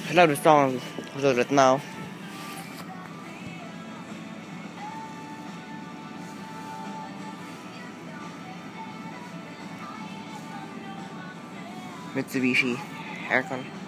I love the song just now. Mitsubishi aircon.